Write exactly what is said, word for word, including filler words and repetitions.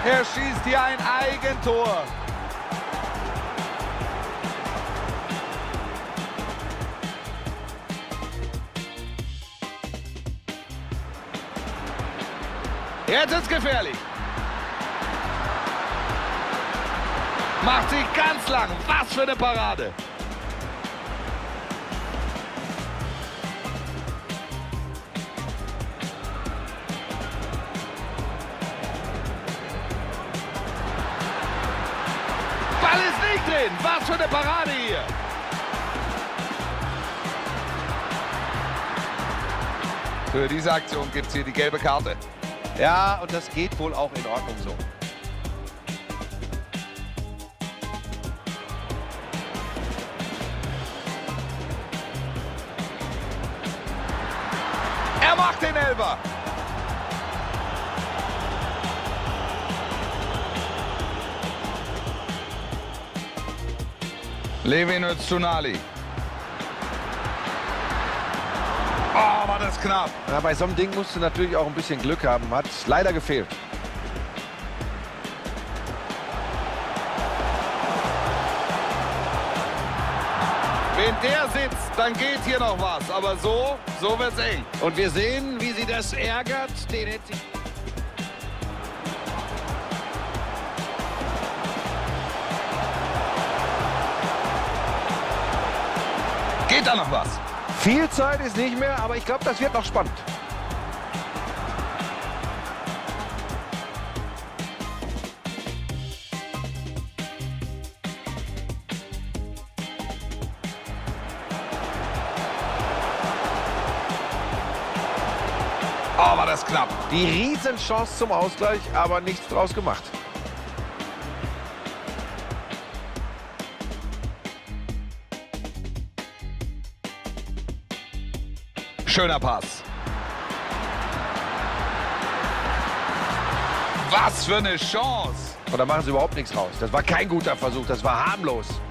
Er schießt hier ein Eigentor. Jetzt ist gefährlich. Macht sich ganz lang. Was für eine Parade. Ball ist nicht drin. Was für eine Parade hier. Für diese Aktion gibt es hier die gelbe Karte. Ja, und das geht wohl auch in Ordnung so. Er macht den Elfer. Levin Öztunali. Oh, war das knapp. Ja, bei so einem Ding musst du natürlich auch ein bisschen Glück haben. Hat leider gefehlt. Wenn der sitzt, dann geht hier noch was. Aber so, so wird's eng. Und wir sehen, wie sie das ärgert. Den hätte sie... Geht da noch was? Viel Zeit ist nicht mehr, aber ich glaube, das wird noch spannend. Oh, war das knapp. Die Riesenchance zum Ausgleich, aber nichts draus gemacht. Schöner Pass. Was für eine Chance. Und da machen sie überhaupt nichts raus. Das war kein guter Versuch, das war harmlos.